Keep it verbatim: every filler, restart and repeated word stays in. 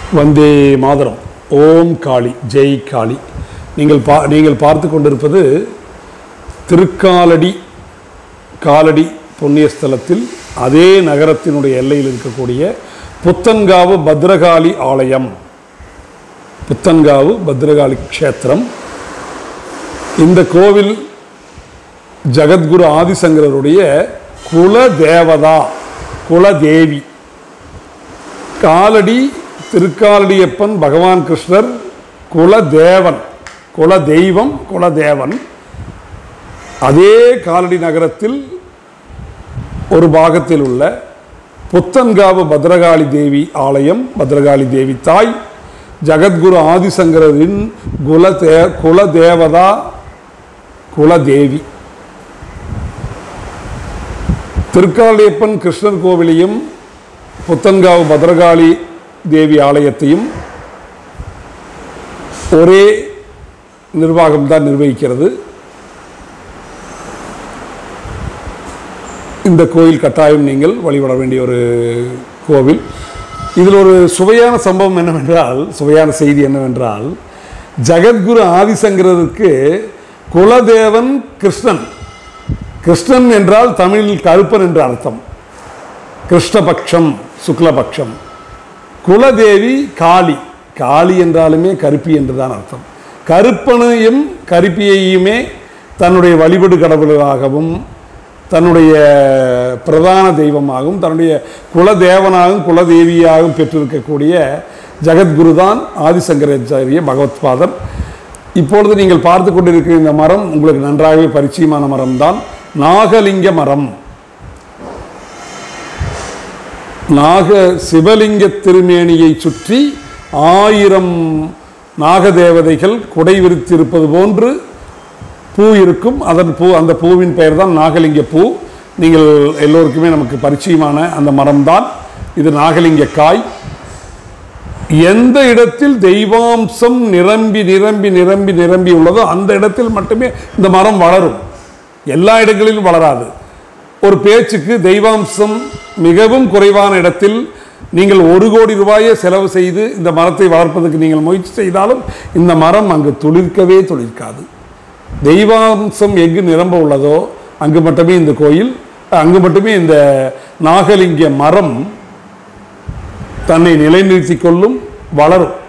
வந்தே மாதரம். ஓம் காளி, ஜெய் காளி. நீங்கள் பா நீங்கள் பார்த்து கொண்டிருப்பது திருக்காலடி காலடி புண்ணியஸ்தலத்தில் அதே நகரத்தினுடைய எல்லையில் இருக்கக்கூடிய புத்தன்காவு பத்ரகாளி ஆலயம். புத்தன்காவு பத்ரகாளி க்ஷேத்திரம். இந்த கோவில் ஜகத்குரு ஆதிசங்கரருடைய குல தேவதா, குலதேவி. காலடி திருக்காலடியப்பன் பகவான் கிருஷ்ணர் குலதேவன், குலதெய்வம், குலதேவன். அதே காலடி நகரத்தில் ஒரு பாகத்தில் உள்ள புத்தன்காவு பத்ரகாளி தேவி ஆலயம், பத்ரகாளி தேவி தாய், ஜகத்குரு ஆதிசங்கரின் குலதே குலதேவதா, குலதேவி. திருக்காலடியப்பன் கிருஷ்ணர் கோவிலையும் புத்தன்காவு பத்ரகாளி தேவி ஆலயத்தையும் ஒரே நிர்வாகம்தான் நிர்வகிக்கிறது. இந்த கோயில் கட்டாயம் நீங்கள் வழிபட வேண்டிய ஒரு கோவில். இதில் ஒரு சுவையான சம்பவம் என்னவென்றால், சுவையான செய்தி என்னவென்றால், ஜகத்குரு ஆதிசங்கரருக்கு குலதேவன் கிருஷ்ணன். கிருஷ்ணன் என்றால் தமிழில் கருப்பன் என்று அர்த்தம். கிருஷ்ணபக்ஷம், சுக்லபக்ஷம். குலதேவி காளி. காளி என்றாலுமே கருப்பி என்றுதான் அர்த்தம். கருப்பனையும் கருப்பியையுமே தன்னுடைய வழிபடு கடவுளாகவும் தன்னுடைய பிரதான தெய்வமாகவும் தன்னுடைய குலதேவனாகவும் குலதேவியாகவும் பெற்றிருக்கக்கூடிய ஜகத்குரு தான் ஆதிசங்கராச்சாரிய பகவத்பாதர். இப்பொழுது நீங்கள் பார்த்து கொண்டிருக்கிற இந்த மரம் உங்களுக்கு நன்றாகவே பரிச்சயமான மரம்தான், நாகலிங்க மரம். நாக சிவலிங்க திருமேனியை சுற்றி ஆயிரம் நாகதேவதைகள் குடை விரித்திருப்பது போன்று பூ இருக்கும். அதன் பூ, அந்த பூவின் பெயர் தான் நாகலிங்க பூ. நீங்கள் எல்லோருக்குமே நமக்கு பரிச்சயமான அந்த மரம்தான் இது. நாகலிங்க காய். எந்த இடத்தில் தெய்வாம்சம் நிரம்பி நிரம்பி நிரம்பி நிரம்பி உள்ளதோ அந்த இடத்தில் மட்டுமே இந்த மரம் வளரும். எல்லா இடங்களிலும் வளராது. ஒரு பேச்சுக்கு தெய்வாம்சம் மிகவும் குறைவான இடத்தில் நீங்கள் ஒரு கோடி ரூபாயை செலவு செய்து இந்த மரத்தை வளர்ப்பதற்கு நீங்கள் முயற்சி செய்தாலும் இந்த மரம் அங்கு துளிர்க்கவே துளிர்க்காது. தெய்வாம்சம் எங்கு நிரம்ப உள்ளதோ அங்கு மட்டுமே இந்த கோயில், அங்கு மட்டுமே இந்த நாகலிங்க மரம் தன்னை நிலைநிறுத்திக் கொள்ளும், வளரும்.